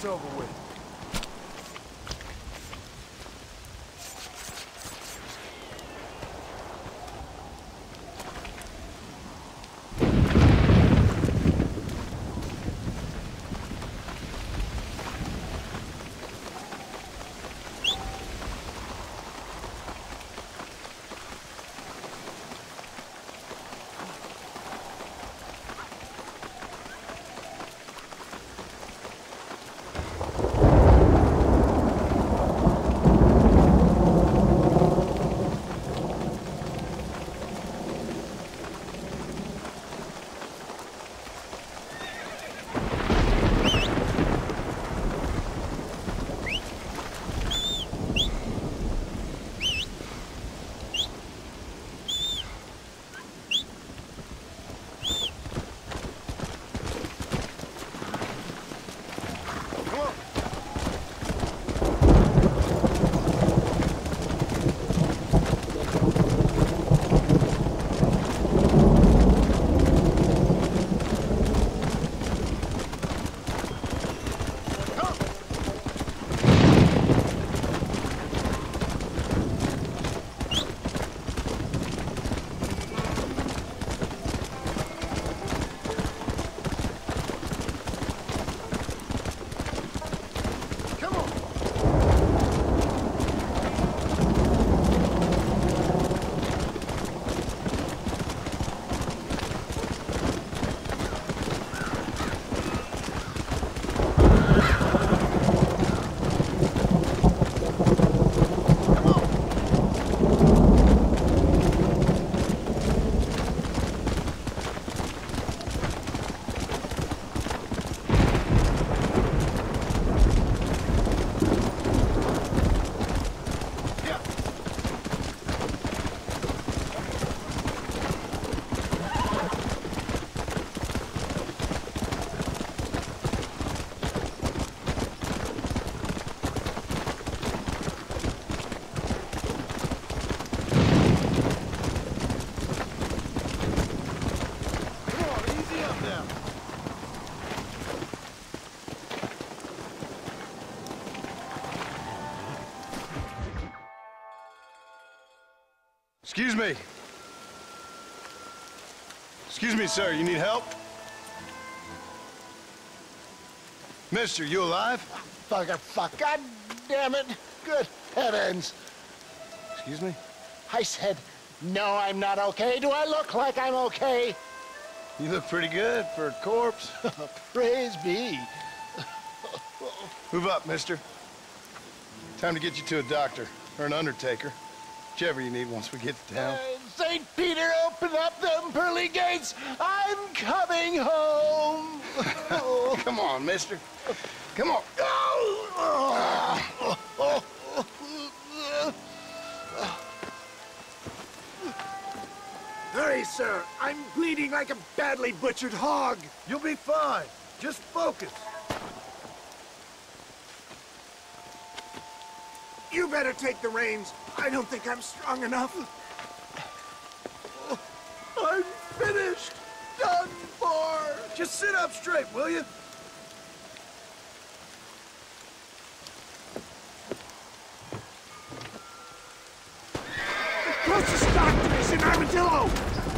over with. Excuse me. Excuse me, sir. You need help? Mister, you alive? Fuck. God damn it. Good heavens. Excuse me? I said, no, I'm not okay. Do I look like I'm okay? You look pretty good for a corpse. Praise be. Move up, mister. Time to get you to a doctor or an undertaker. Whichever you need once we get to town. St. Peter, open up them pearly gates. I'm coming home. Come on, mister. Come on. Hurry, sir. I'm bleeding like a badly butchered hog. You'll be fine. Just focus. You better take the reins. I don't think I'm strong enough. I'm finished. Done for. Just sit up straight, will you? The closest doctor is in Armadillo.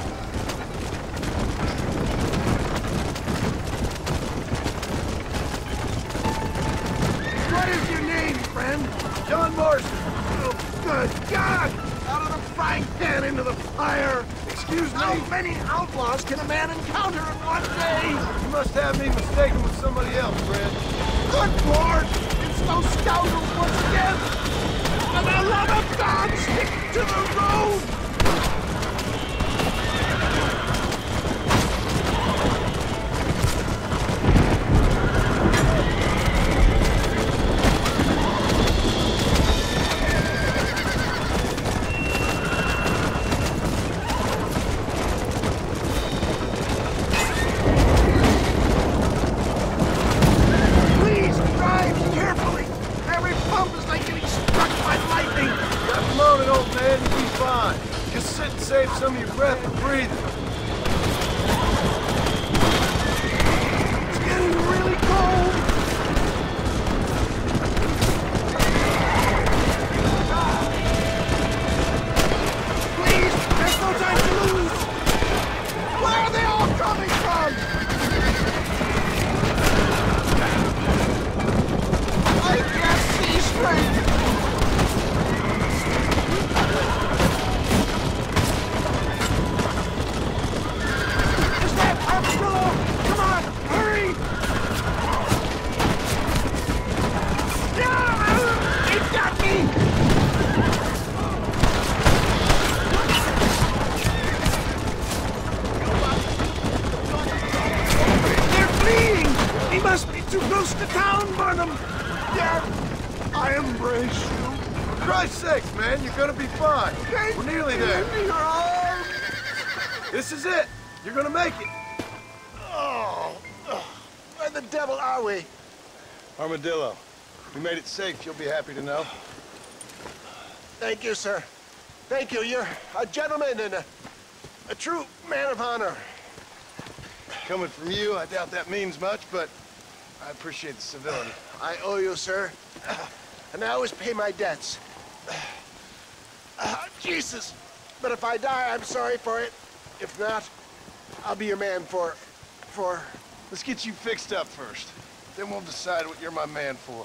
What is your name, friend? John Morrison. Oh, good God! Out of the frying pan into the fire. Excuse me. How many outlaws can a man encounter in one day? You must have me mistaken with somebody else, Fred. Good Lord! It's those scoundrels once again! For the love of God, stick to the road! Old man, you'll be fine. too close to town, Burnham! Yeah, I embrace you. For Christ's sakes, man, you're gonna be fine. We're nearly there. This is it. You're gonna make it. Oh, where the devil are we? Armadillo, we made it safe, you'll be happy to know. Thank you, sir. Thank you. You're a gentleman and a true man of honor. Coming from you, I doubt that means much, but I appreciate the civility. I owe you, sir. And I always pay my debts. Jesus. But if I die, I'm sorry for it. If not, I'll be your man for... Let's get you fixed up first. Then we'll decide what you're my man for.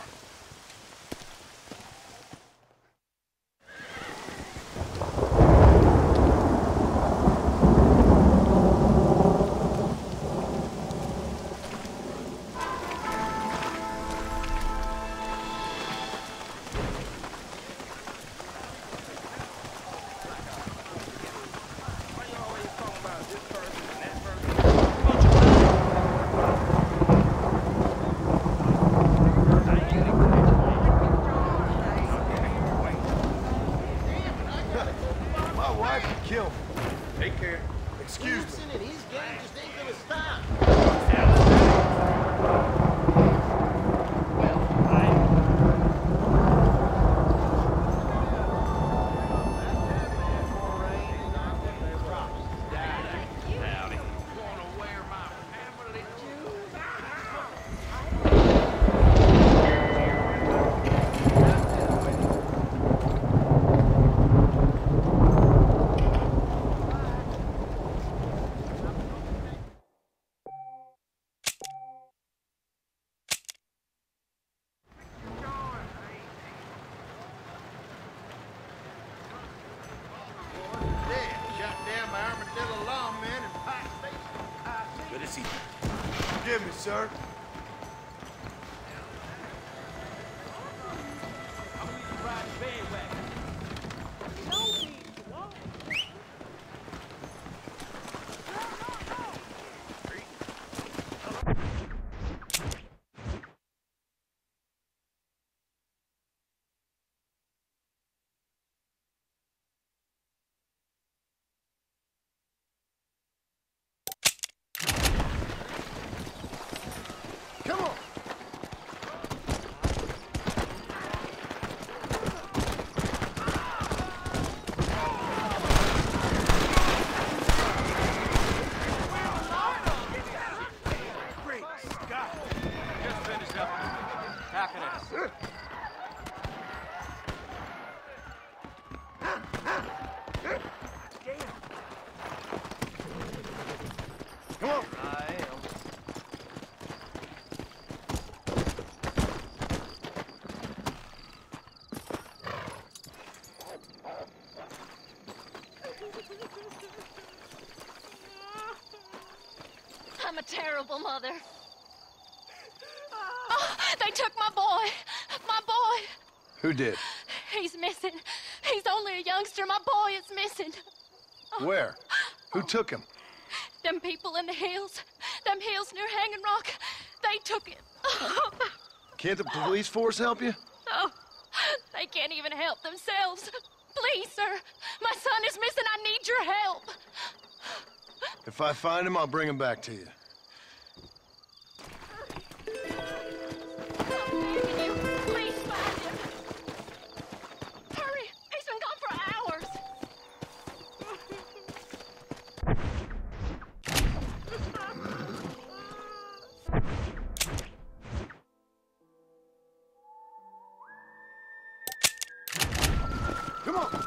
Kill. Take care. Excuse me. His game just ain't gonna stop. Forgive me, sir. Come on. Great Scott. Just finished up. Packing it. Come on. I'm a terrible mother. Oh, they took my boy. My boy. Who did? He's missing. He's only a youngster. My boy is missing. Where? Who took him? Them people in the hills. Them hills near Hanging Rock. They took him. Can't the police force help you? Oh, they can't even help themselves. Please, sir. My son is missing. I need your help. If I find him, I'll bring him back to you. I'm begging you. Please find him. Hurry. He's been gone for hours. Come on.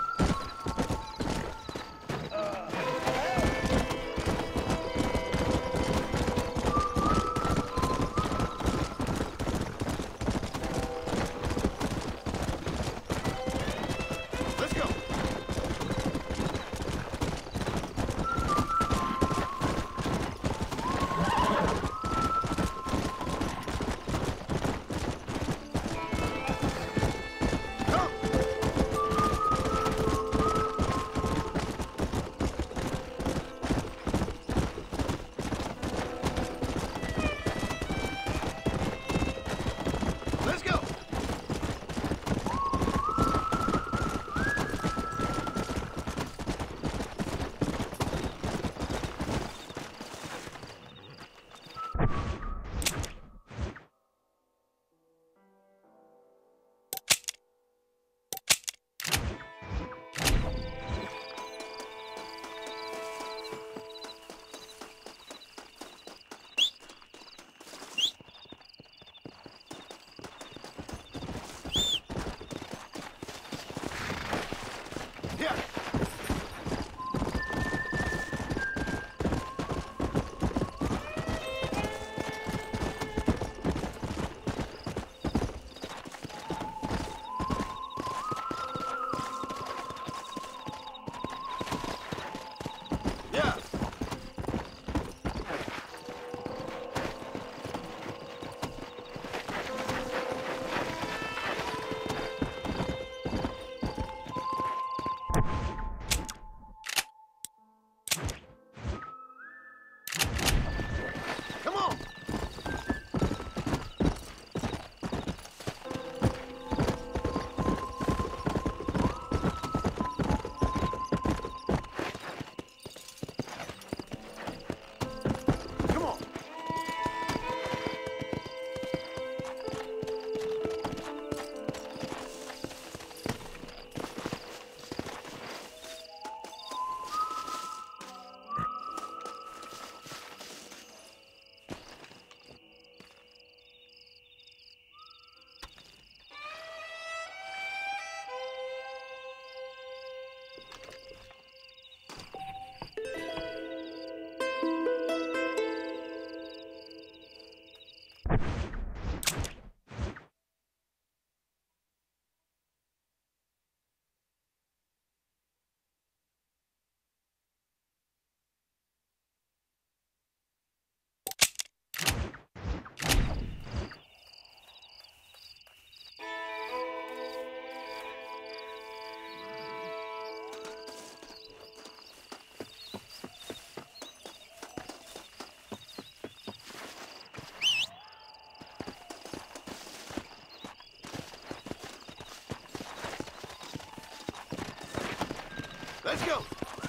go!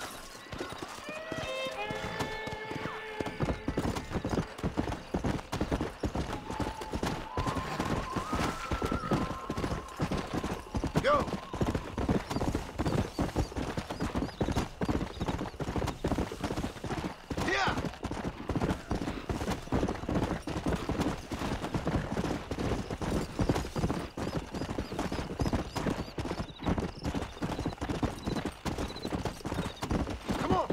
Go! Yeah! Come on!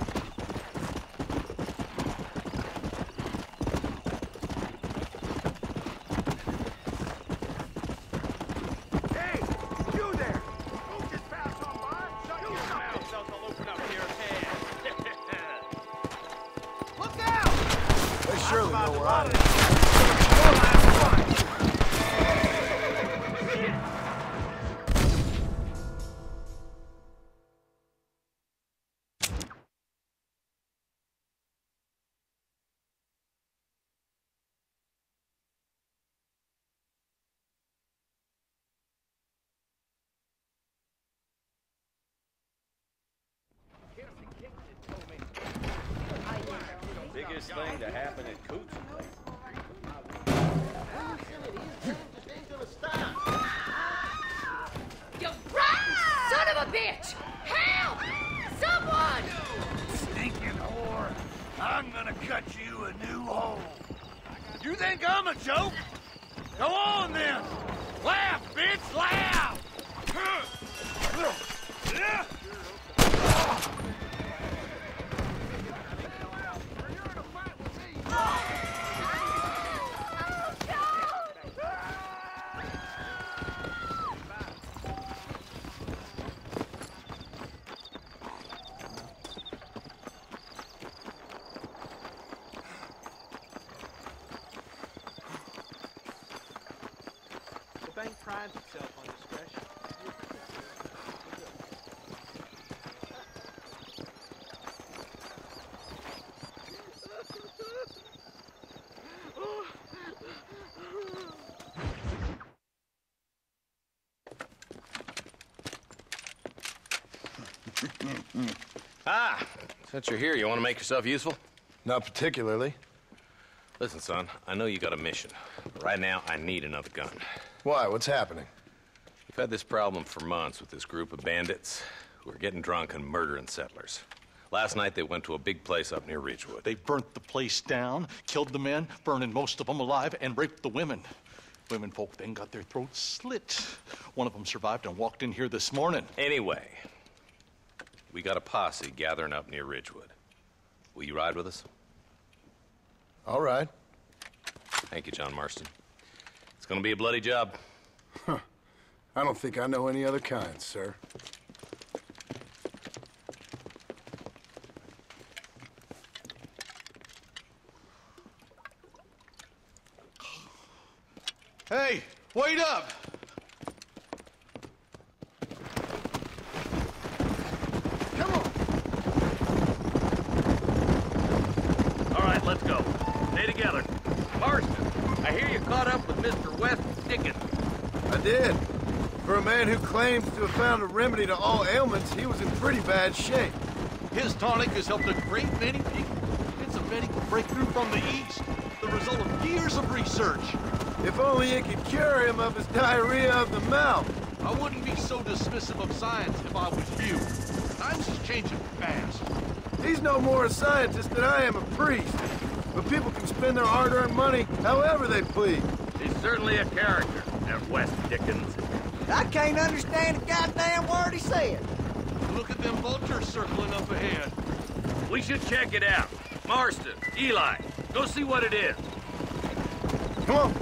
Hey! You there! Don't just pass on by! Shut your mouth! I'll open up your head. Look out! They surely know where I am. Biggest thing to happen at Coots Place. You son of a bitch! Help! Someone! Stinking whore! I'm gonna cut you a new hole. You think I'm a joke? Go on then! Laugh, bitch, laugh! The bank prides itself on discretion. Since you're here, you want to make yourself useful? Not particularly. Listen, son, I know you got a mission. But right now, I need another gun. Why? What's happening? We've had this problem for months with this group of bandits who are getting drunk and murdering settlers. Last night, they went to a big place up near Ridgewood. They burnt the place down, killed the men, burning most of them alive, and raped the women. Women folk then got their throats slit. One of them survived and walked in here this morning. Anyway, we got a posse gathering up near Ridgewood. Will you ride with us? All right. Thank you, John Marston. It's gonna be a bloody job. I don't think I know any other kind, sir. Hey, wait up! Come on! All right, let's go. Stay together. Marston, I hear you caught up with Mr. West Dickens. I did. For a man who claims to have found a remedy to all ailments, he was in pretty bad shape. His tonic has helped a great many people. It's a medical breakthrough from the East, the result of years of research. If only it could cure him of his diarrhea of the mouth. I wouldn't be so dismissive of science if I was you. Times is changing fast. He's no more a scientist than I am a priest. But people can spend their hard-earned money however they please. He's certainly a character, that West Dickens. I can't understand a goddamn word he said. Look at them vultures circling up ahead. We should check it out. Marston, Eli, go see what it is. Come on.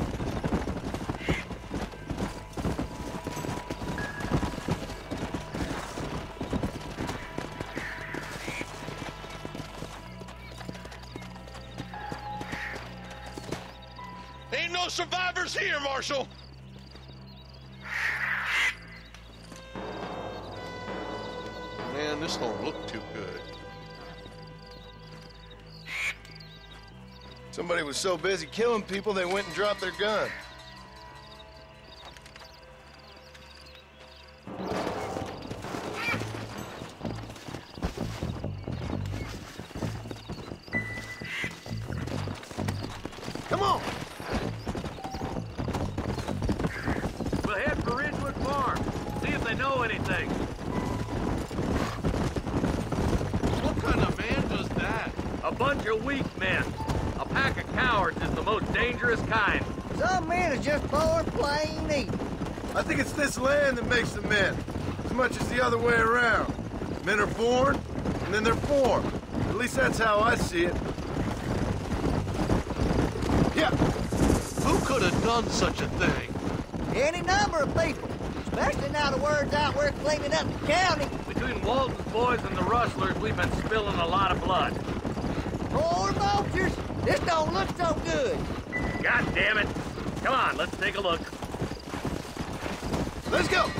Ain't no survivors here, Marshal! Man, this don't look too good. Somebody was so busy killing people, they went and dropped their gun. Come on! We'll head for Ridgewood Farm. See if they know anything. What kind of man does that? A bunch of weak men. A pack of cowards is the most dangerous kind. Some men are just born plain evil. I think it's this land that makes the men, as much as the other way around. Men are born, and then they're formed. At least that's how I see it. Yeah. Who could have done such a thing? Any number of people, especially now the word's out we're cleaning up the county. Between Walton's boys and the rustlers, we've been spilling a lot of blood. Poor vultures, this don't look so good. God damn it. Come on, let's take a look. Let's go!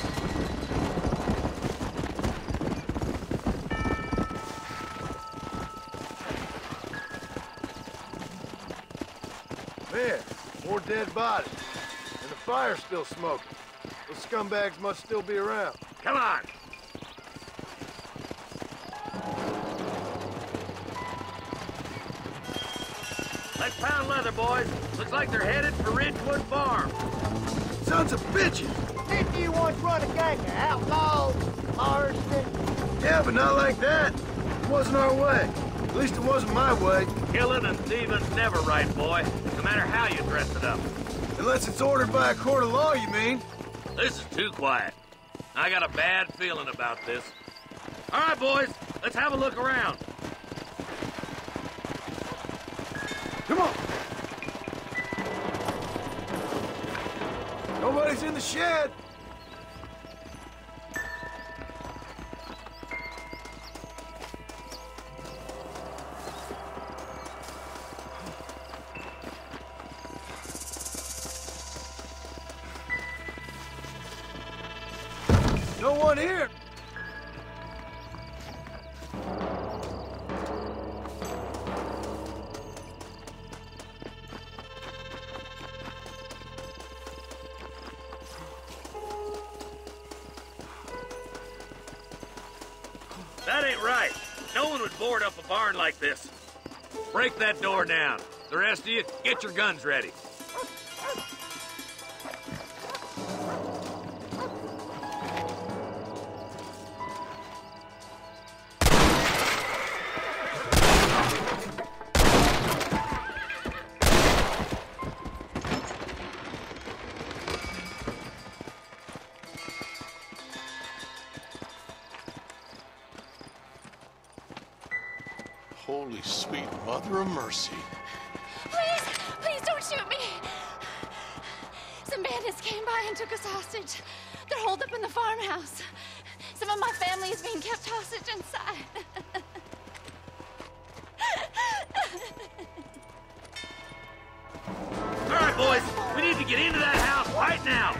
Man, more dead bodies. And the fire's still smoking. Those scumbags must still be around. Come on. Let's pound leather, boys. Looks like they're headed for Ridgewood Farm. Sons of bitches! Didn't you once run a gang of outlaws, Marston? Yeah, but not like that. It wasn't our way. At least it wasn't my way. Killing and thieving's never right, boy. No matter how you dress it up. Unless it's ordered by a court of law, you mean? This is too quiet. I got a bad feeling about this. All right, boys. Let's have a look around. Come on! Nobody's in the shed! No one here! That ain't right. No one would board up a barn like this. Break that door down. The rest of you, get your guns ready. Holy sweet mother of mercy. Please, please don't shoot me. Some bandits came by and took us hostage. They're holed up in the farmhouse. Some of my family is being kept hostage inside. All right, boys. We need to get into that house right now.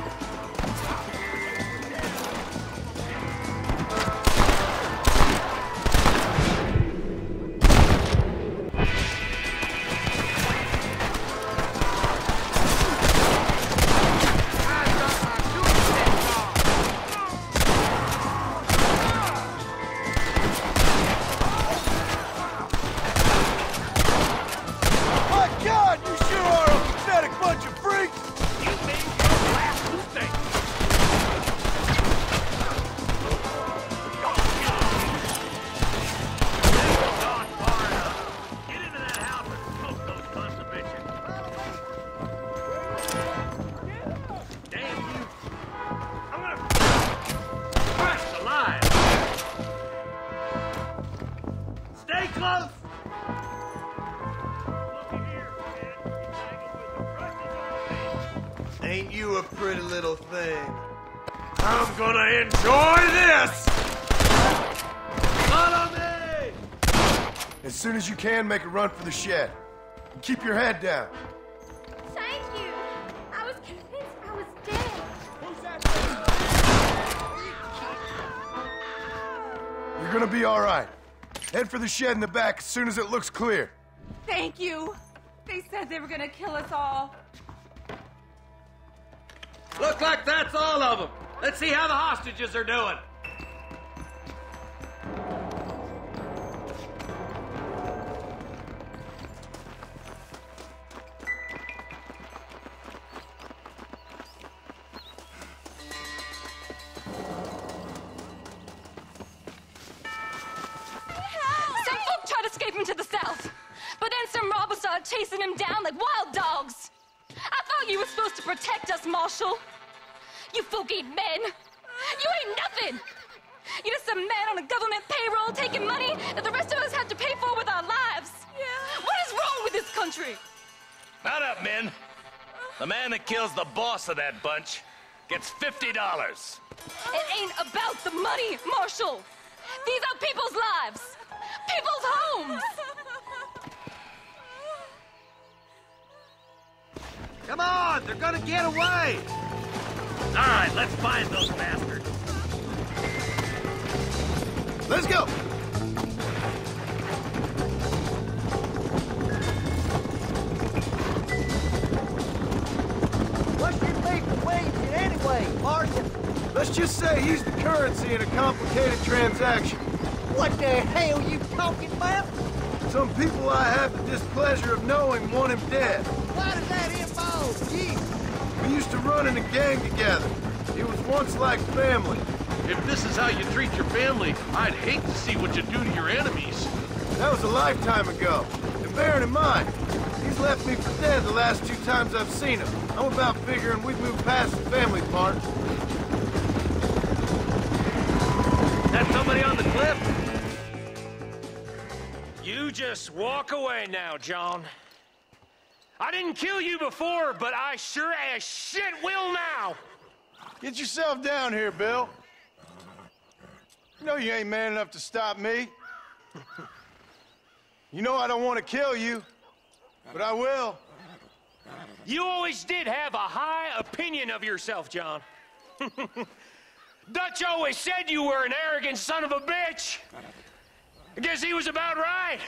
My God, you sure are a pathetic bunch of freaks! You made your last mistake. Gone far enough. Get into that house and smoke those sons of bitches. Damn you. I'm gonna crush alive. Stay close. Looky here, kid. You tangled with the brushes on me. Ain't you a pretty little thing? I'm gonna enjoy this! Follow me! As soon as you can, make a run for the shed. And keep your head down. Thank you. I was convinced I was dead. You're gonna be all right. Head for the shed in the back as soon as it looks clear. Thank you. They said they were gonna kill us all. Look like that's all of them. Let's see how the hostages are doing. them robbers started chasing him down like wild dogs. I thought you were supposed to protect us, Marshal. You folk-eating men. You ain't nothing. You're just some man on a government payroll taking money that the rest of us have to pay for with our lives. Yeah. What is wrong with this country? Not up, men. The man that kills the boss of that bunch gets $50. It ain't about the money, Marshal. These are people's lives, people's homes. Come on, they're gonna get away! All right, let's find those bastards. Let's go! What's your favorite wage anyway, Marshal? Let's just say he's the currency in a complicated transaction. What the hell you talking about? Some people I have the displeasure of knowing want him dead. Why does that involve you? We used to run in a gang together. It was once like family. If this is how you treat your family, I'd hate to see what you do to your enemies. That was a lifetime ago. And bearing in mind, he's left me for dead the last 2 times I've seen him. I'm about figuring we've moved past the family part. That somebody on the cliff? You just walk away now, John. I didn't kill you before, but I sure as shit will now. Get yourself down here, Bill. You know you ain't man enough to stop me. You know I don't want to kill you, but I will. You always did have a high opinion of yourself, John. Dutch always said you were an arrogant son of a bitch. I guess he was about right.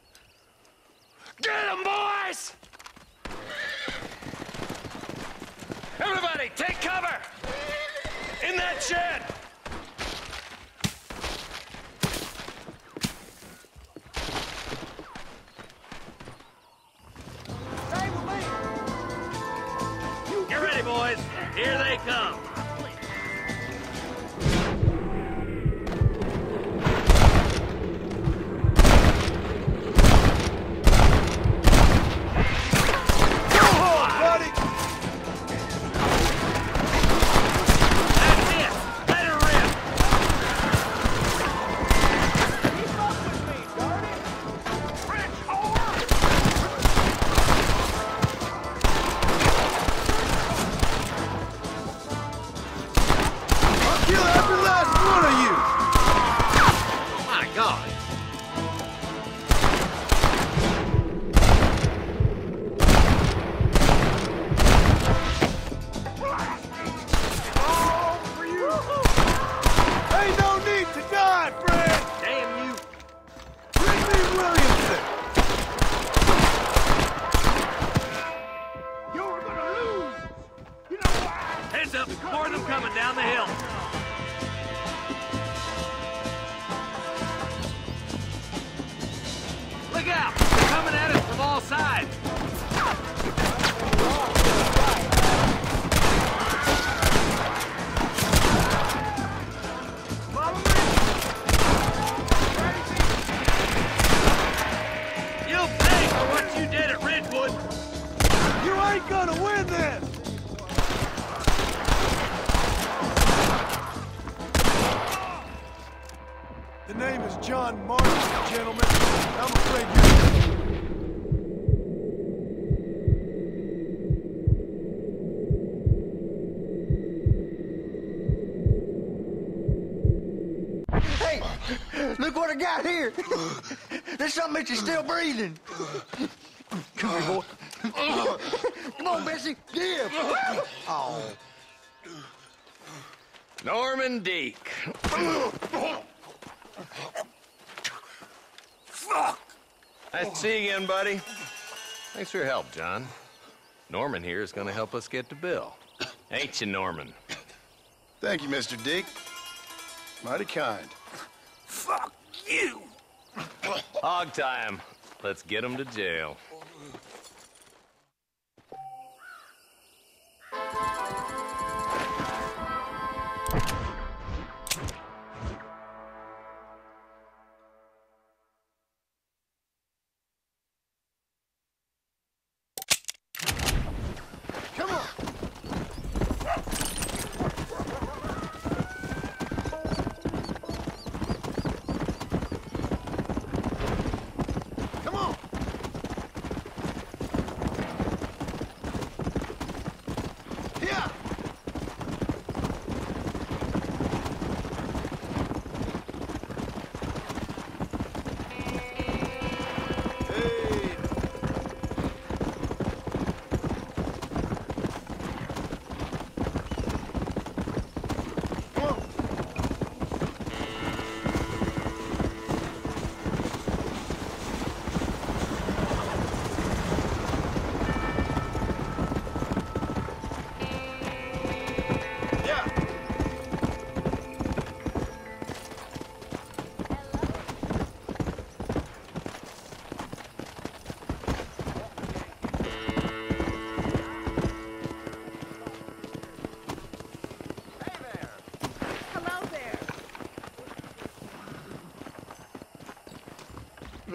Get him, boys! Everybody, take cover! In that shed! Stay with me. Get ready, boys. Here they come. More of them coming down the hill. Look out! They're coming at us from all sides. Follow me! You'll pay for what you did at Ridgewood. You ain't gonna win this! The name is John Marston, gentlemen. I'm afraid you're... Hey, look what I got here. There's something that you're still breathing. Come here, boy. Come on, Bessie. Give. Oh. Norman Deek. Fuck! Nice to see you again, buddy. Thanks for your help, John. Norman here is gonna help us get to Bill. Ain't you, Norman? Thank you, Mr. Deek. Mighty kind. Fuck you! Hog time. Let's get him to jail.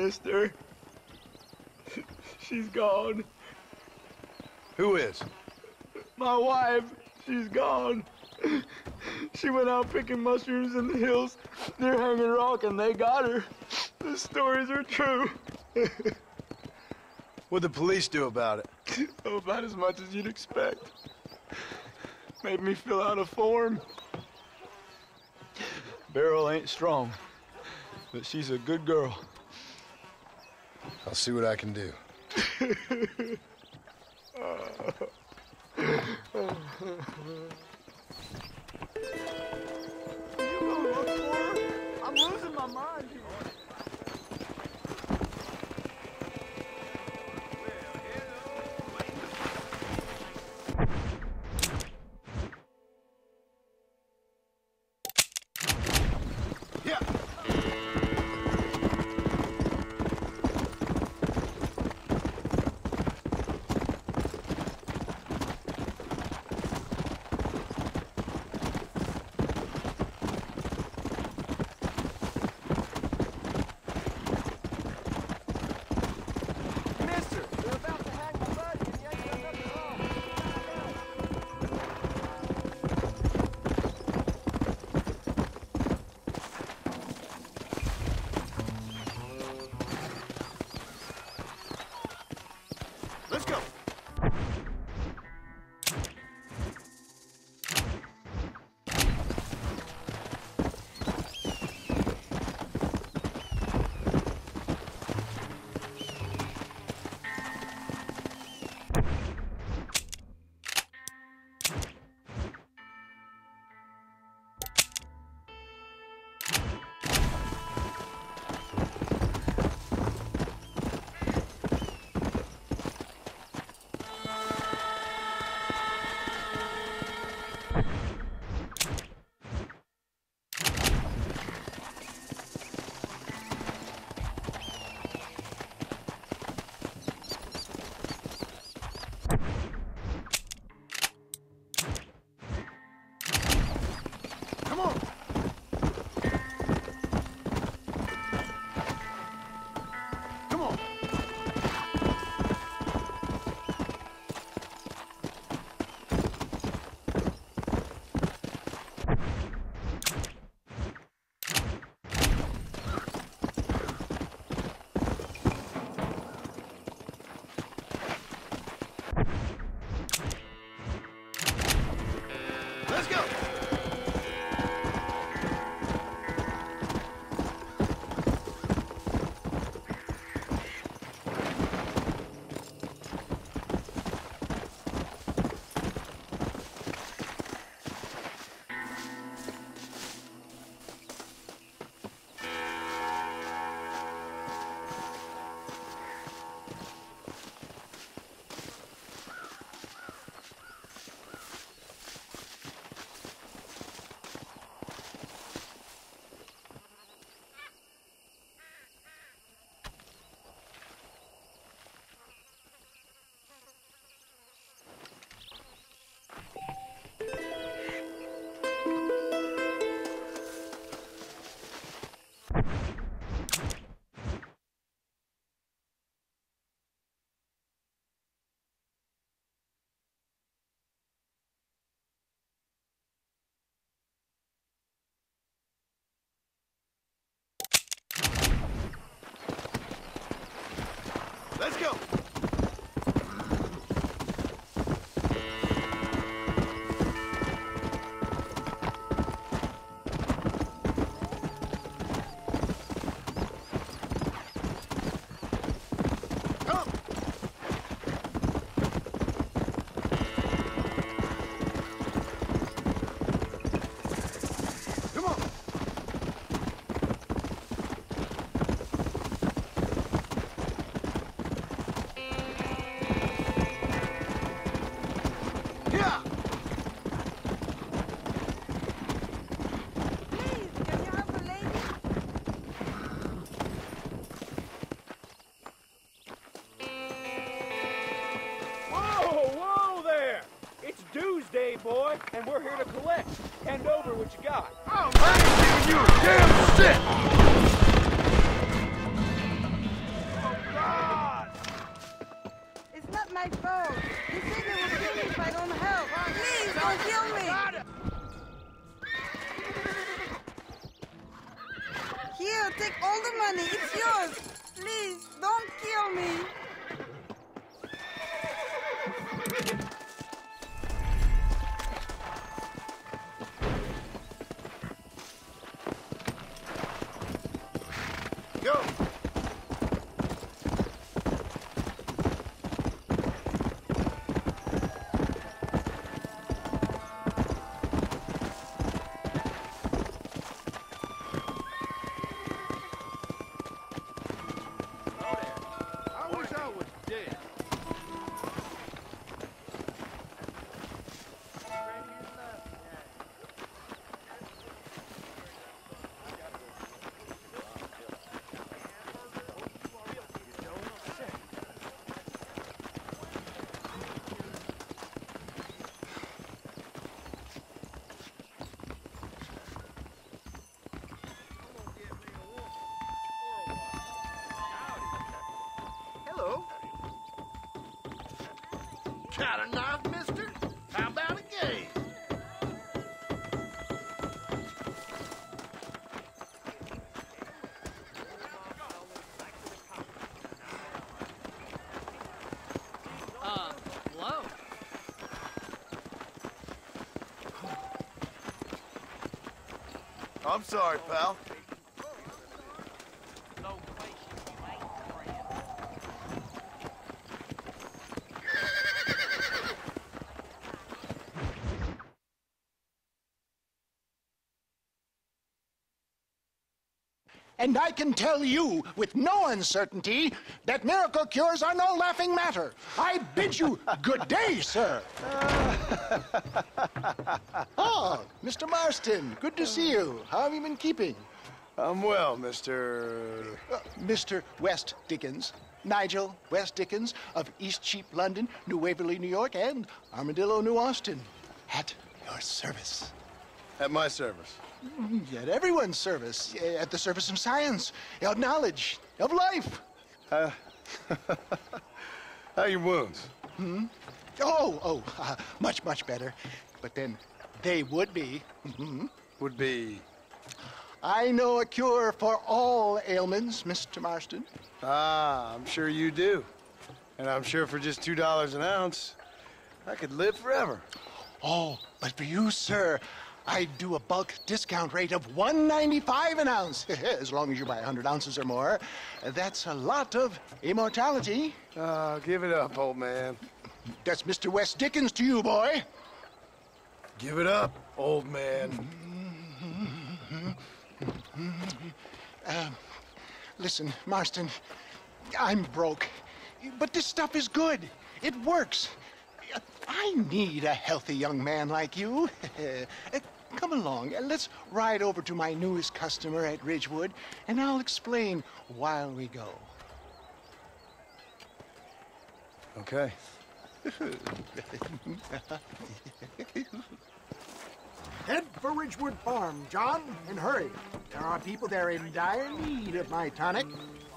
Mister. She's gone. Who is? My wife, she's gone. She went out picking mushrooms in the hills near Hanging Rock and they got her. The stories are true. What'd the police do about it? Oh, about as much as you'd expect. Made me fill out a form. Beryl ain't strong, but she's a good girl. I'll see what I can do. You go look for her? I'm losing my mind here. Let's go. Come on. Come on. Let's go. Let's go. Come. Come on. Yeah. Whoa there! It's dues day, boy, and we're here to collect. Hand over what you got. Oh, I ain't giving you a damn shit! my phone. He said they will kill me if I don't help. Please, don't kill me. Here, take all the money. It's yours. Please, don't kill me. Go! I wish I was dead. Hello. Got a knife, mister? How about a game? Hello? I'm sorry, pal. And I can tell you with no uncertainty that miracle cures are no laughing matter. I bid you good day, sir. Oh, Mr. Marston, good to see you. How have you been keeping? I'm well, Mr. Mr. West Dickens. Nigel West Dickens of East Cheap, London, New Waverly, New York, and Armadillo, New Austin. At your service. At my service. At everyone's service. At the service of science, of knowledge, of life. How are your wounds? Much, much better. But then they would be. Would be? I know a cure for all ailments, Mr. Marston. Ah, I'm sure you do. And I'm sure for just $2 an ounce, I could live forever. Oh, but for you, sir, I'd do a bulk discount rate of $1.95 an ounce, as long as you buy 100 ounces or more. That's a lot of immortality. Give it up, old man. That's Mr. West Dickens to you, boy. Give it up, old man. Listen, Marston, I'm broke, but this stuff is good. It works. I need a healthy young man like you. Come along, let's ride over to my newest customer at Ridgewood, and I'll explain while we go. Okay. Head for Ridgewood Farm, John, and hurry. There are people there in dire need of my tonic.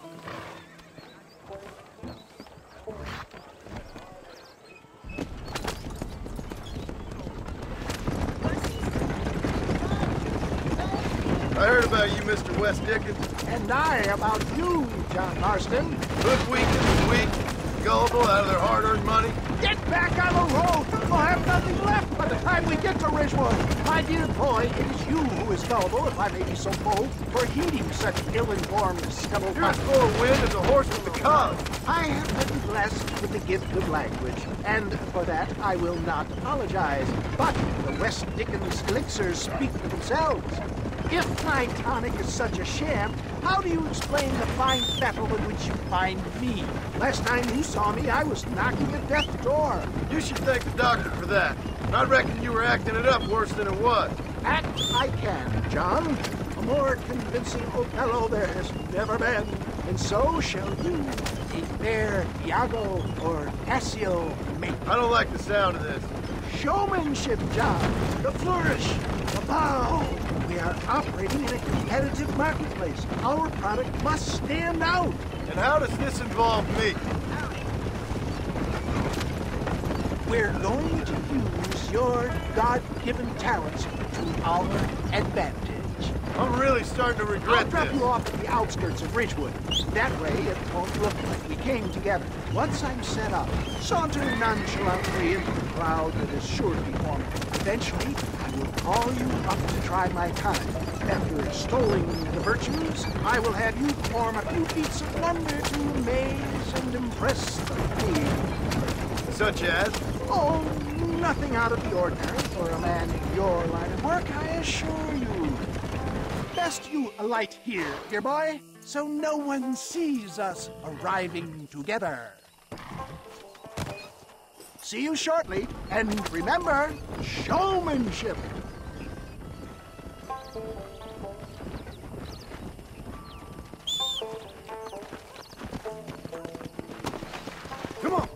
I heard about you, Mr. West Dickens. And I about you, John Marston. Hoodwinked, weak, gullible, out of their hard-earned money. Get back on the road! We'll have nothing left by the time we get to Ridgewood. My dear boy, it is you who is gullible, if I may be so bold, for heeding such ill-informed scuttlebutt. You're as full of wind as a horse with the cub. I have been blessed with the gift of language, and for that I will not apologize. But the West Dickens elixirs speak for themselves. If my tonic is such a sham, how do you explain the fine fettle in which you find me? Last time you saw me, I was knocking at death's door. You should thank the doctor for that. I reckon you were acting it up worse than it was. Act I can, John. A more convincing Othello there has never been. And so shall you, a fair Iago or Cassio make. I don't like the sound of this. Showmanship, John. The flourish, the bow. We are operating in a competitive marketplace. Our product must stand out. And how does this involve me? We're going to use your God-given talents to our advantage. I'm really starting to regret I'll drop this. you off at the outskirts of Ridgewood. That way, it won't look like we came together. Once I'm set up, saunter nonchalantly into the crowd that is sure to be forming. Eventually, I will call you up to try my time. After extolling the virtues, I will have you perform a few feats of wonder to amaze and impress the field. Such as? Oh, nothing out of the ordinary for a man in your line of work, I assure you. Best you alight here, dear boy, so no one sees us arriving together. See you shortly, and remember, showmanship. Come on.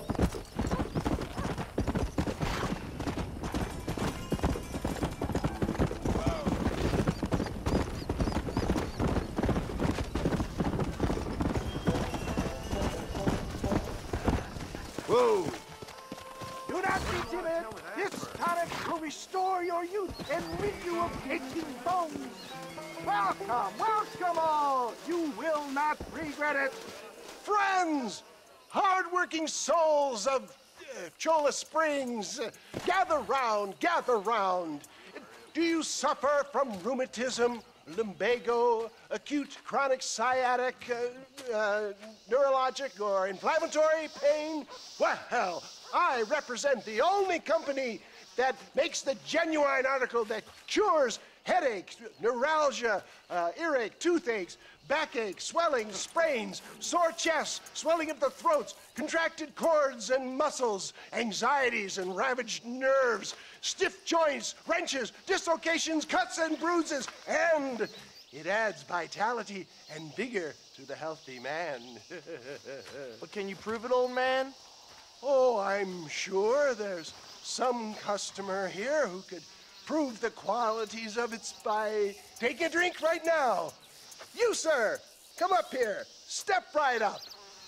Whoa! Do not be timid. This tonic will restore your youth and rid you of aching bones. Welcome all. You will not regret it. Friends, hard-working souls of Cholla Springs, gather round, gather round. Do you suffer from rheumatism, lumbago, acute chronic sciatic, neurologic, or inflammatory pain? Well, I represent the only company that makes the genuine article that cures headaches, neuralgia, earache, toothaches, backache, swelling, sprains, sore chests, swelling of the throats, contracted cords and muscles, anxieties and ravaged nerves, stiff joints, wrenches, dislocations, cuts and bruises, and it adds vitality and vigor to the healthy man. But can you prove it, old man? Oh, I'm sure there's some customer here who could prove the qualities of it by taking a drink right now. You, sir, come up here. Step right up.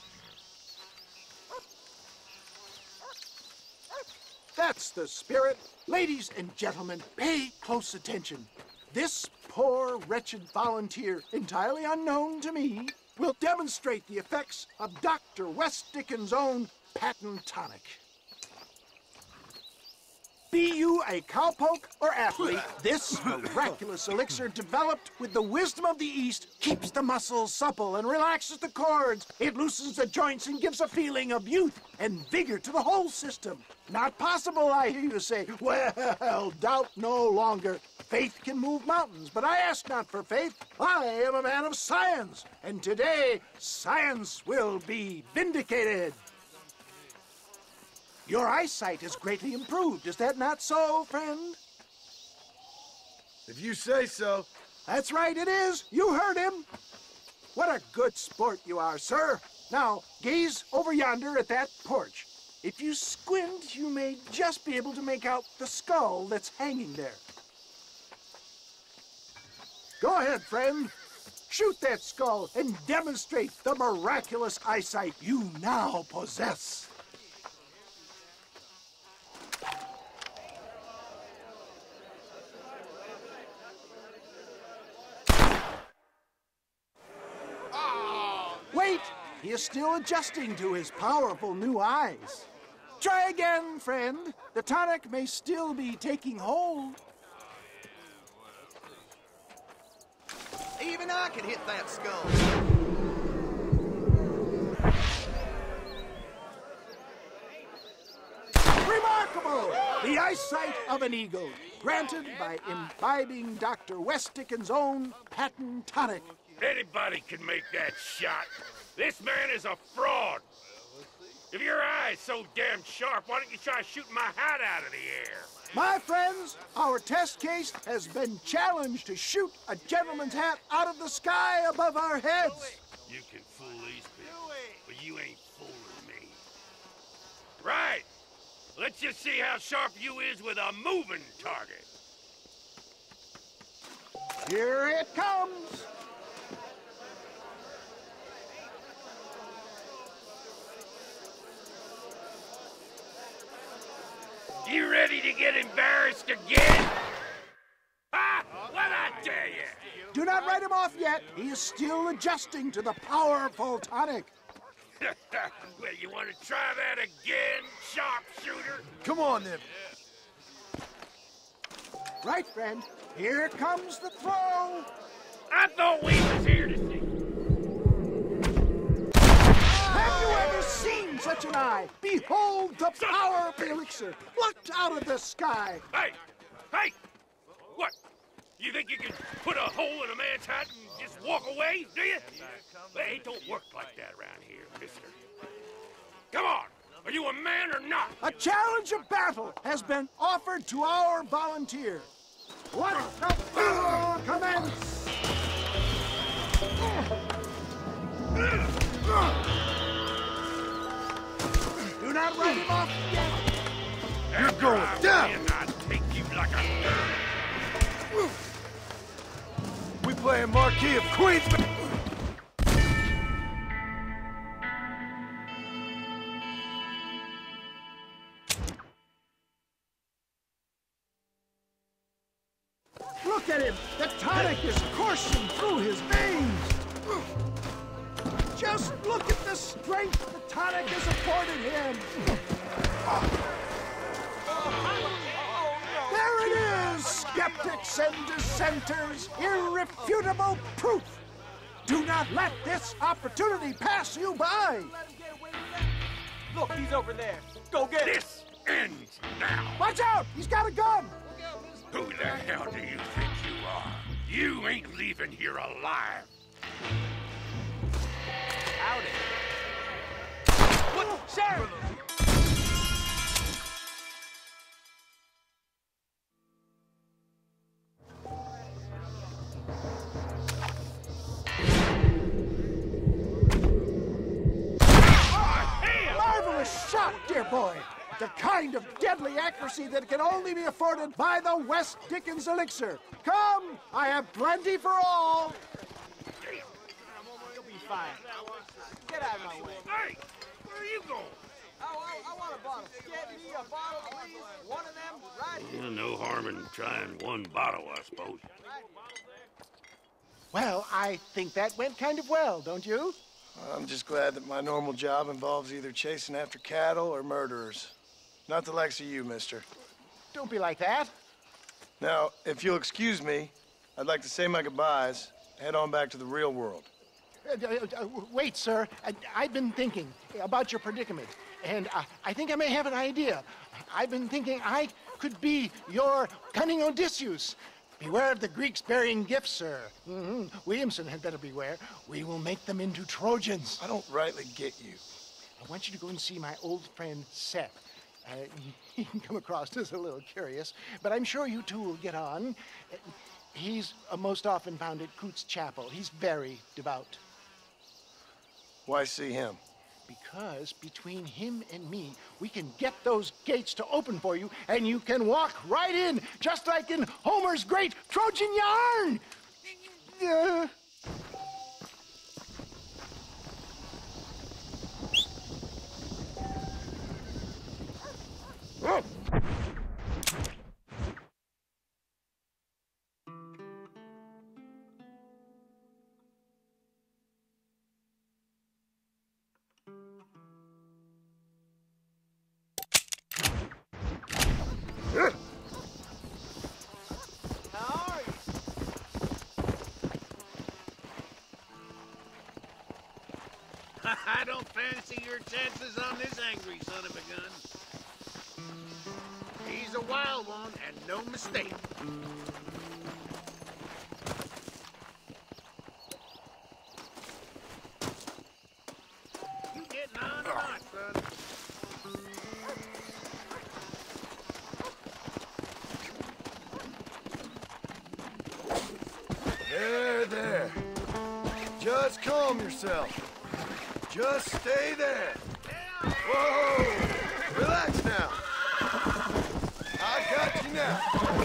That's the spirit. Ladies and gentlemen, pay close attention. This poor, wretched volunteer, entirely unknown to me, will demonstrate the effects of Dr. West Dickens' own patent tonic. Be you a cowpoke or athlete, this miraculous elixir developed with the wisdom of the East keeps the muscles supple and relaxes the cords. It loosens the joints and gives a feeling of youth and vigor to the whole system. Not possible, I hear you say. Well, doubt no longer. Faith can move mountains, but I ask not for faith. I am a man of science, and today science will be vindicated. Your eyesight has greatly improved. Is that not so, friend? If you say so. That's right, it is. You heard him. What a good sport you are, sir. Now, gaze over yonder at that porch. If you squint, you may just be able to make out the skull that's hanging there. Go ahead, friend. Shoot that skull and demonstrate the miraculous eyesight you now possess. Wait! He is still adjusting to his powerful new eyes. Try again, friend. The tonic may still be taking hold. Even I can hit that skull. Remarkable! The eyesight of an eagle, granted by imbibing Dr. West Dickens' own patent tonic. Anybody can make that shot. This man is a fraud. If your eye's so damn sharp, why don't you try shooting my hat out of the air? My friends, our test case has been challenged to shoot a gentleman's hat out of the sky above our heads. You can fool these people, but you ain't fooling me. Right. Let's just see how sharp you is with a moving target. Here it comes. You ready to get embarrassed again? Ah, what'd I tell you? Do not write him off yet. He is still adjusting to the powerful tonic. Well, you want to try that again, sharpshooter? Come on, then. Right, friend. Here comes the throw. I thought we was here to see. Have you ever seen such an eye? Behold the power of the elixir, plucked out of the sky. Hey! Hey! What? You think you can put a hole in a man's hat and just walk away, do you? Well, it don't work like that around here, mister. Come on! Are you a man or not? A challenge of battle has been offered to our volunteer. Let the battle commence! Do not write him off yet. You're going down! I take you like a... We play a Marquis of Queens. Look at him! The tonic is coursing through his veins! Just look at the strength the tonic has afforded him! There it is, skeptics and dissenters! Irrefutable proof! Do not let this opportunity pass you by! Look, he's over there. Go get him. This ends now! Watch out! He's got a gun! Who the hell do you think you are? You ain't leaving here alive. Howdy. What? Sheriff! Marvelous shot, dear boy! The kind of deadly accuracy that can only be afforded by the West Dickens elixir. Come, I have plenty for all. You'll be fine. Get out of my way. Hey, where are you going? I want a bottle. Get me a bottle, please. One of them right here. Well, no harm in trying one bottle, I suppose. Well, I think that went kind of well, don't you? I'm just glad that my normal job involves either chasing after cattle or murderers. Not the likes of you, mister. Don't be like that. Now, if you'll excuse me, I'd like to say my goodbyes, head on back to the real world. Wait, sir. I've been thinking about your predicament, and I think I may have an idea. I've been thinking I could be your cunning Odysseus. Beware of the Greeks bearing gifts, sir. Williamson had better beware. We will make them into Trojans. I don't rightly get you. I want you to go and see my old friend Seth. He can come across as a little curious, but I'm sure you two will get on. He's most often found at Coots Chapel. He's very devout. Why see him? Because between him and me, we can get those gates to open for you, and you can walk right in, just like in Homer's great Trojan yarn! I don't fancy your chances on this angry son of a gun. He's a wild one, and no mistake. You getting on or not, son? There. Just calm yourself. Just stay there. Whoa! Relax now. I got you now.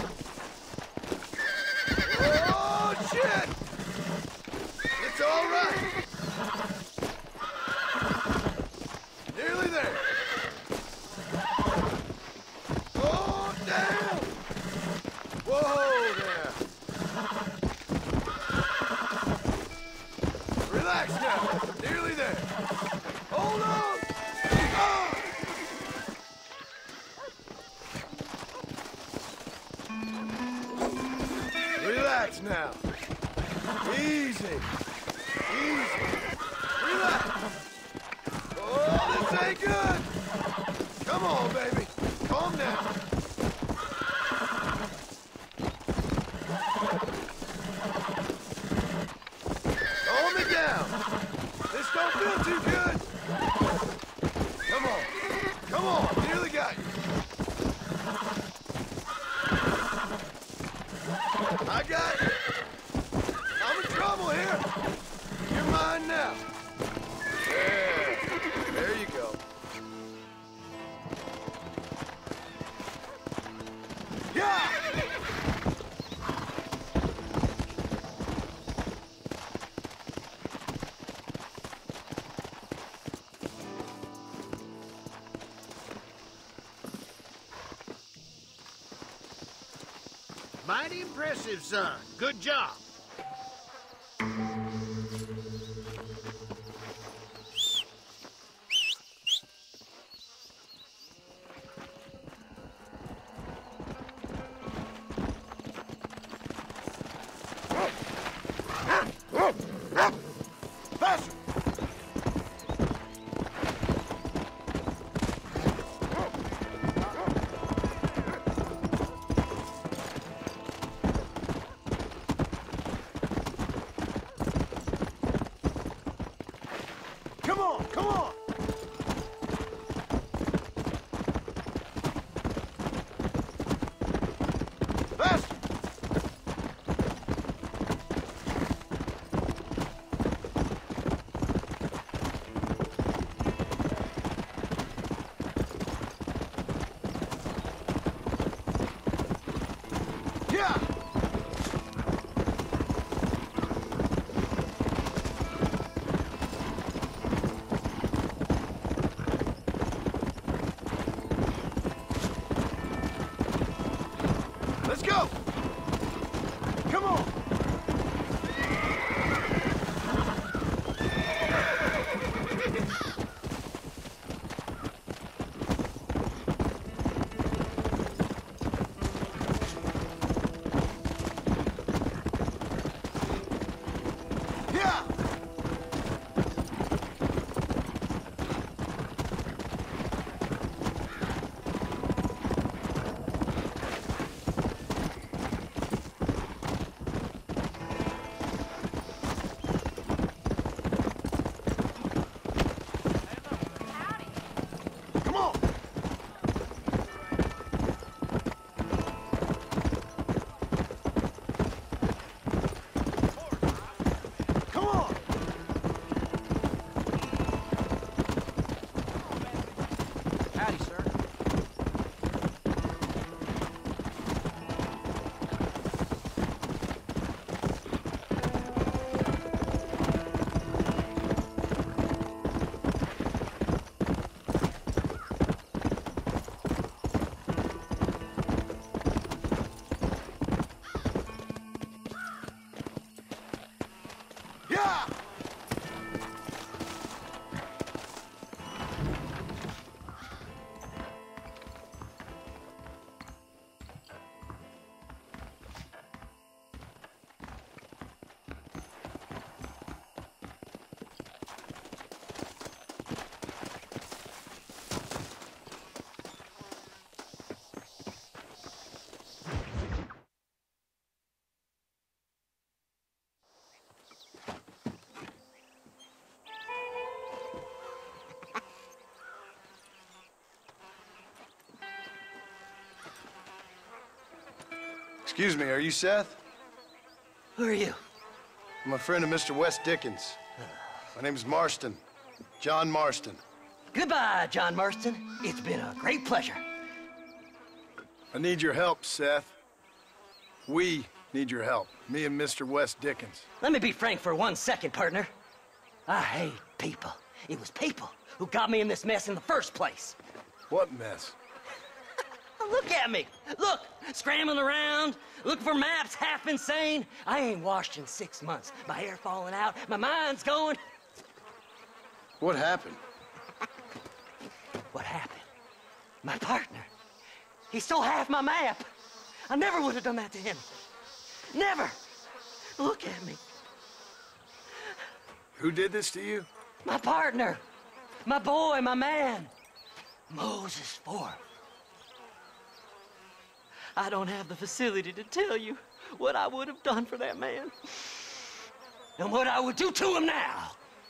Oh, shit! It's all right. Nearly there. Oh! Relax now. Easy. Easy. Relax. Oh, this ain't good. Come on, baby. Calm down. Calm me down. This don't feel too good. Come on. Come on. Nearly got you. I got you. I'm in trouble here. You're mine now. There you go. Yeah! Mighty impressive, son. Good job. Faster! Come on, come on! Faster! Yeah! Let's go! Come on! Yeah! Come on! Come on! Howdy, sir. Yeah! Excuse me, are you Seth? Who are you? I'm a friend of Mr. Wes Dickens. My name's Marston. John Marston. Goodbye, John Marston. It's been a great pleasure. I need your help, Seth. We need your help. Me and Mr. Wes Dickens. Let me be frank for 1 second, partner. I hate people. It was people who got me in this mess in the first place. What mess? Look at me. Look, scrambling around, looking for maps, half insane. I ain't washed in 6 months. My hair falling out, my mind's going. What happened? What happened? My partner. He stole half my map. I never would have done that to him. Never. Look at me. Who did this to you? My partner. My boy, my man. Moses Ford. I don't have the facility to tell you what I would have done for that man. And what I would do to him now.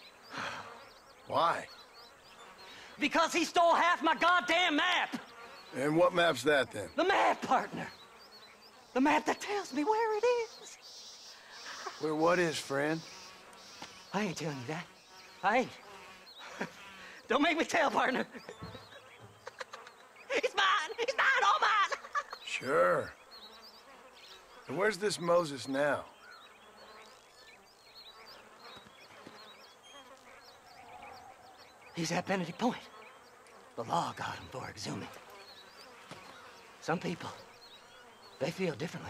Why? Because he stole half my goddamn map. And what map's that, then? The map, partner. The map that tells me where it is. Where what is, friend? I ain't telling you that. I ain't. Don't make me tell, partner. It's mine! It's mine! All mine! Sure. And where's this Moses now? He's at Benedict Point. The law got him for exhuming. Some people, they feel differently.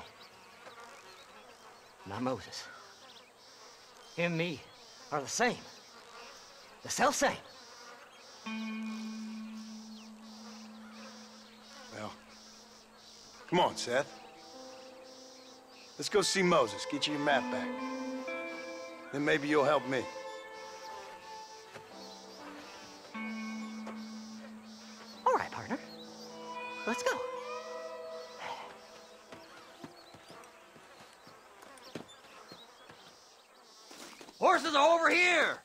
Not Moses. Him and me are the same. The self-same. Well, come on, Seth. Let's go see Moses, get you your map back. Then maybe you'll help me. All right, partner. Let's go. Horses are over here!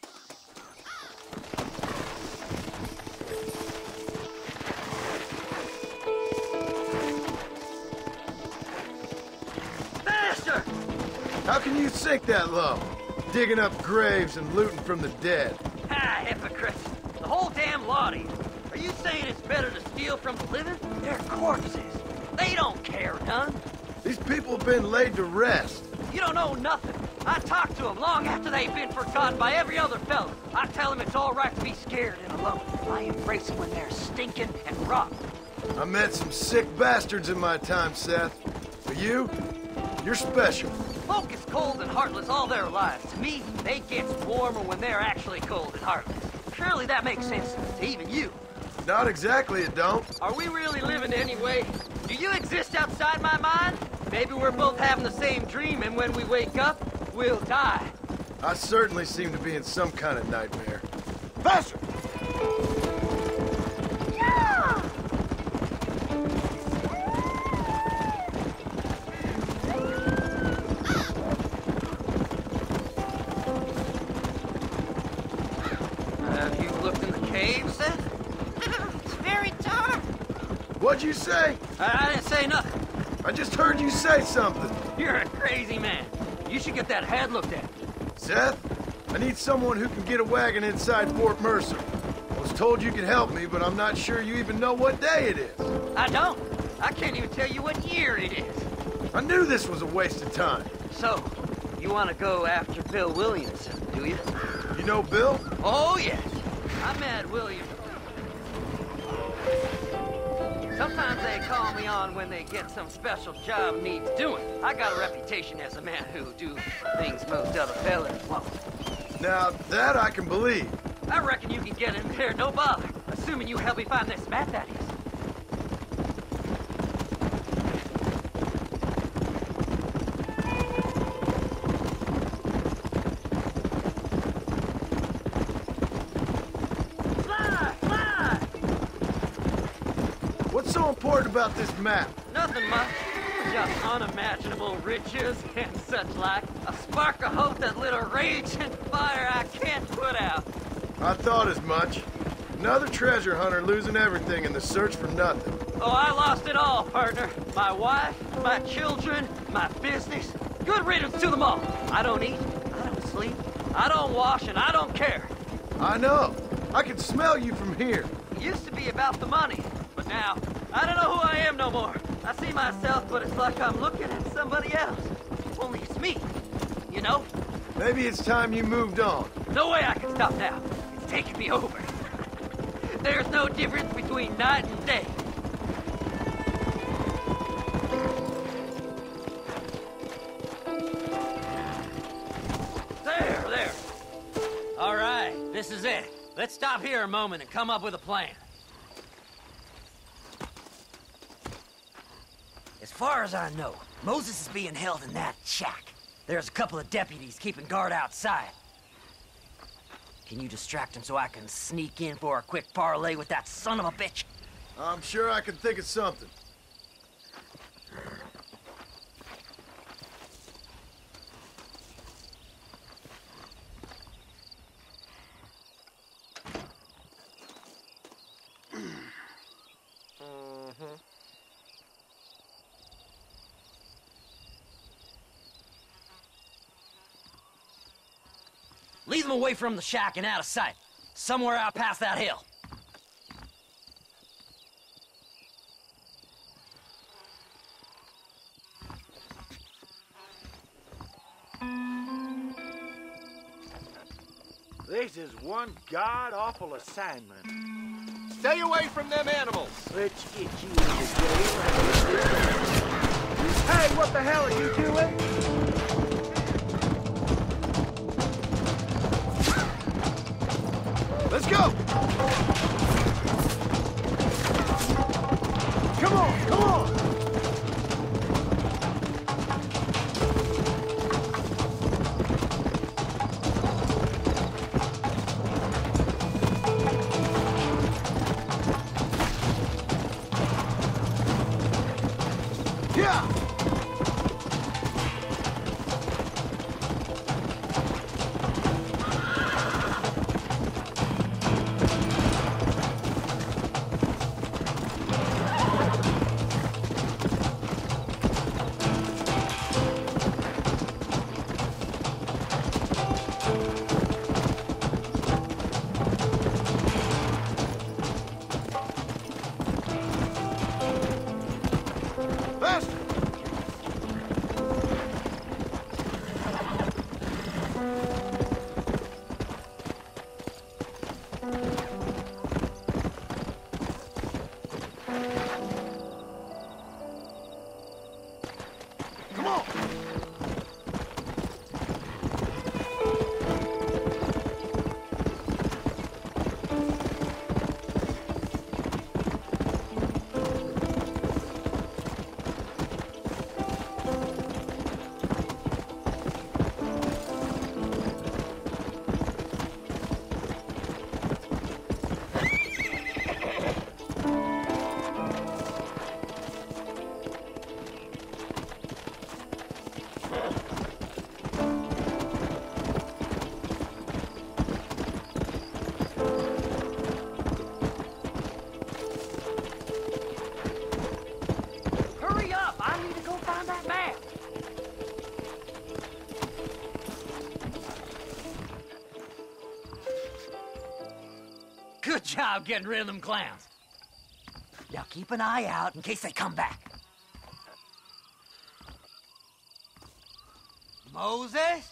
Faster! How can you sink that low? Digging up graves and looting from the dead. Ah, hypocrites. The whole damn lot of you. Are you saying it's better to steal from the living? They're corpses. They don't care none. These people have been laid to rest. You don't know nothing. I talked to them long after they've been forgotten by every other fella. I tell them it's all right to be scared and alone. I embrace them when they're stinking and rotten. I met some sick bastards in my time, Seth. But you're special. Folk is cold and heartless all their lives. To me, they get warmer when they're actually cold and heartless. Surely that makes sense to even you. Not exactly, it don't. Are we really living anyway? Do you exist outside my mind? Maybe we're both having the same dream, and when we wake up, we'll die. I certainly seem to be in some kind of nightmare. Faster! Yeah! Have you looked in the cave, Seth? It's very dark. What'd you say? I didn't say nothing. I just heard you say something. You're a crazy man. You should get that head looked at. Seth, I need someone who can get a wagon inside Fort Mercer. I was told you could help me, but I'm not sure you even know what day it is. I don't. I can't even tell you what year it is. I knew this was a waste of time. So, you want to go after Bill Williamson, do you? You know Bill? Oh, yes. I met William. Sometimes they call me on when they get some special job needs doing. I got a reputation as a man who'll do things most other fellas won't. Now, that I can believe. I reckon you can get in there, no bother. Assuming you help me find this map, that is. What's so important about this map? Nothing much. Just unimaginable riches and such like. A spark of hope that lit a raging fire I can't put out. I thought as much. Another treasure hunter losing everything in the search for nothing. Oh, I lost it all, partner. My wife, my children, my business. Good riddance to them all. I don't eat, I don't sleep, I don't wash, and I don't care. I know. I can smell you from here. It used to be about the money, but now, I don't know who I am no more. I see myself, but it's like I'm looking at somebody else. Only it's me, you know? Maybe it's time you moved on. No way I can stop now. It's taking me over. There's no difference between night and day. There. All right, this is it. Let's stop here a moment and come up with a plan. As far as I know, Moses is being held in that shack. There's a couple of deputies keeping guard outside. Can you distract them so I can sneak in for a quick parlay with that son of a bitch? I'm sure I can think of something. Lead them away from the shack and out of sight. Somewhere out past that hill. This is one god-awful assignment. Stay away from them animals. Let's get you into jail. Hey, what the hell are you doing? Let's go! Come on, come on! Yeah! Good job getting rid of them clowns. Now keep an eye out in case they come back. Moses?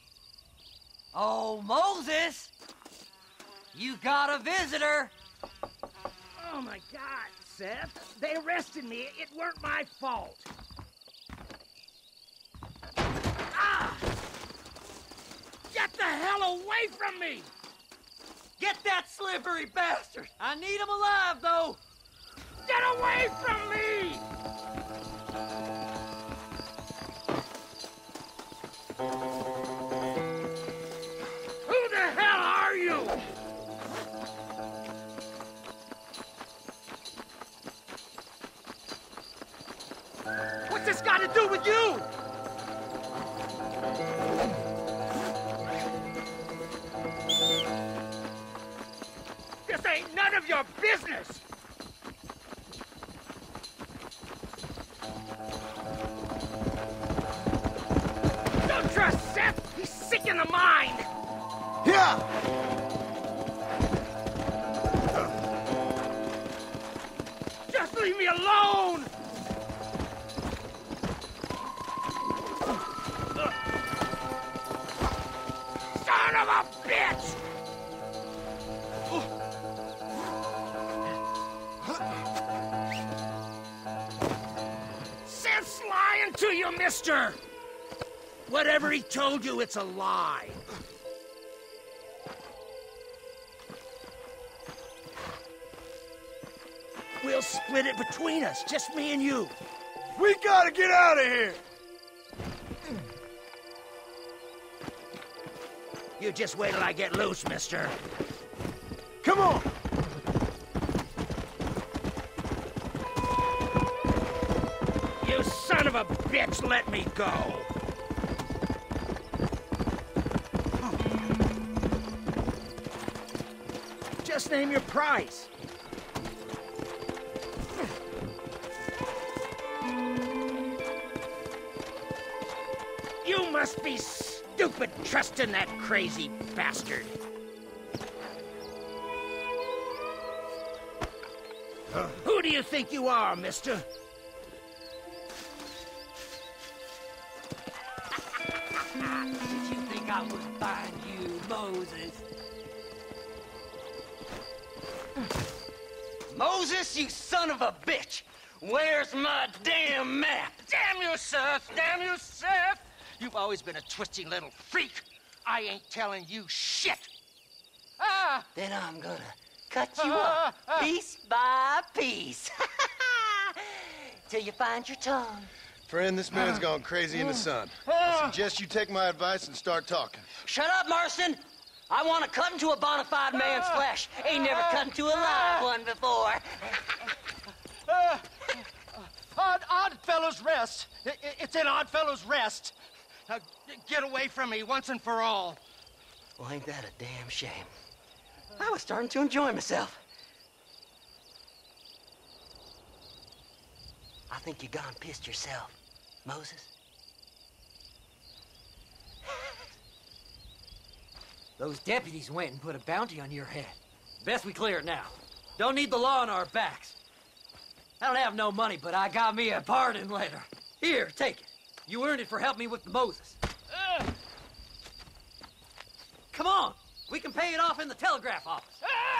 Oh, Moses! You got a visitor! Oh my God, Seth. They arrested me. It weren't my fault. Ah! Get the hell away from me! Get that slippery bastard! I need him alive, though! Get away from me! Who the hell are you? What's this got to do with you? This ain't none of your business! Don't trust Seth! He's sick in the mind! Yeah! Just leave me alone! Son of a bitch! Seth's lying to you, mister! Whatever he told you, it's a lie. We'll split it between us, just me and you. We gotta get out of here! You just wait till I get loose, mister. Come on! You son of a bitch, let me go! Just name your price. You must be stupid trusting that crazy bastard. Who do you think you are, mister? Did you think I would find you, Moses? Moses, you son of a bitch! Where's my damn map? Damn you, Seth! Damn you, Seth! You've always been a twisting little freak. I ain't telling you shit. Ah! Then I'm gonna cut you up piece by piece. Till you find your tongue. Friend, this man's gone crazy in the sun. I suggest you take my advice and start talking. Shut up, Marston! I want to cut into a bona fide man's flesh. Ain't never cut into a live one before. Oddfellows Rest. It's in Oddfellows Rest. Now, get away from me once and for all. Well, ain't that a damn shame? I was starting to enjoy myself. I think you gone pissed yourself, Moses. Those deputies went and put a bounty on your head. Best we clear it now. Don't need the law on our backs. I don't have no money, but I got me a pardon letter. Here, take it. You earned it for helping me with the Moses. Come on. We can pay it off in the telegraph office.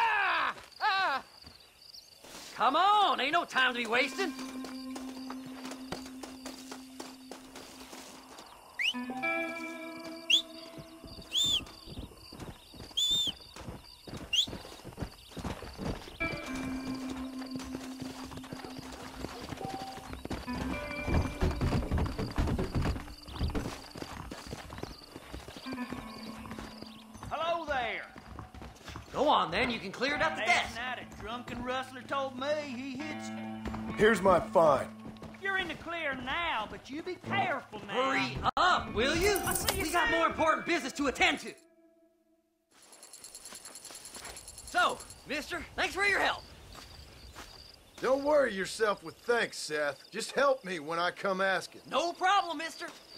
Come on. Ain't no time to be wasting. Hello there. Go on, then. You can clear it up to death. Last night, a drunken rustler told me he hits. Here's my fine. You're in the clear now, but you be careful now. Hurry up, will you? We got more important business to attend to. So, mister, thanks for your help. Don't worry yourself with thanks, Seth. Just help me when I come asking. No problem, mister.